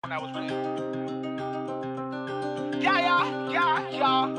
when I was written. Yeah.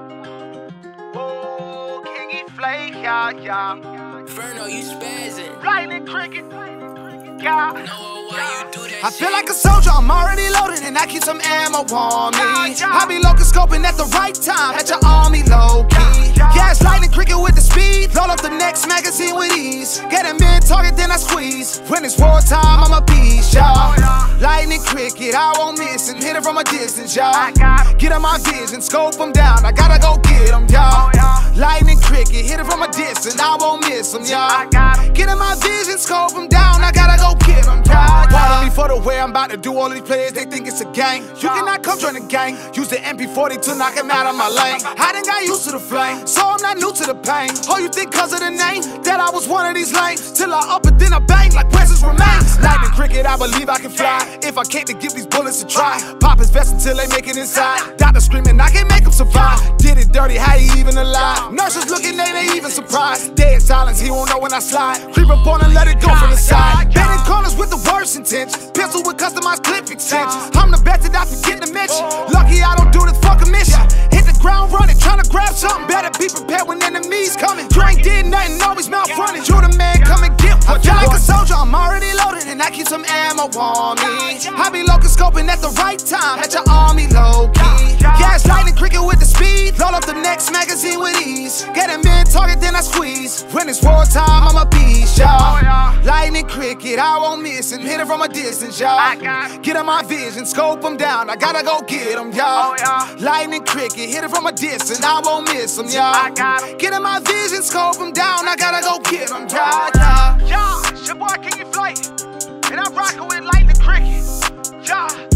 Oh, Kingy Flake, yeah. Ferno, you spazzing. Lightning Cricket, yeah. No, why you do that I feel like a soldier, I'm already loaded, and I keep some ammo on me. Yeah. I be locust scoping at the right time, at your army low key. Gas lightning cricket with the speed, load up the next magazine with ease. Get a mid target, then I squeeze. When it's wartime, I'm a beast, y'all. Lightning cricket, I won't miss and hit it from a distance, y'all. Get in my vision, scope them down, I gotta go get them, y'all. Lightning cricket, hit it from a distance, I won't miss them, y'all. Get in my vision, scope them down, I gotta go get them, y'all. Follow me for the way I'm about to do all these players, they think it's a gang. You cannot come join the gang, use the MP40 to knock him out of my lane. I done got used to the flame, so I'm not new to the pain. Oh, you think cause of the name, that I was one of these lanes? Till I up it, then I bang, like presence remains. Lightning cricket, I believe I can fly. If I can't, then give these bullets a try. Pop his vest until they make it inside. Doctor screaming, I can't make him survive. Did it dirty, how he even alive? Nurses looking, they even surprised. Dead silence, he won't know when I slide. Creep up on and let it go from the side. Bending corners with the worst intentions. Pencil with customized clip extensions. I'm the best that I forget to mention. Lucky I don't do this fucking mission. Hit the ground running, trying to grab something. Better be prepared when enemies coming. You ain't did nothing, always mouth running. You the man, come and get what you want. I feel like a soldier, I'm already loaded, and I keep some ammo on me. I be locust scoping at the right time, at your army low key. Gas lightning cricket with the speed, load up the next magazine with ease. Get a mid target, then I squeeze. When it's wartime, I'm a beast, y'all. Lightning cricket, I won't miss and hit it from a distance, y'all. Get in my vision, scope them down, I gotta go get them, y'all. Lightning cricket, hit it from a distance, I won't miss them, y'all. Get in my vision, scope them down, I gotta go get them, y'all. Yeah, it's your boy Kingy Flake, and I'm rocking with Lightning Cricket. Yeah.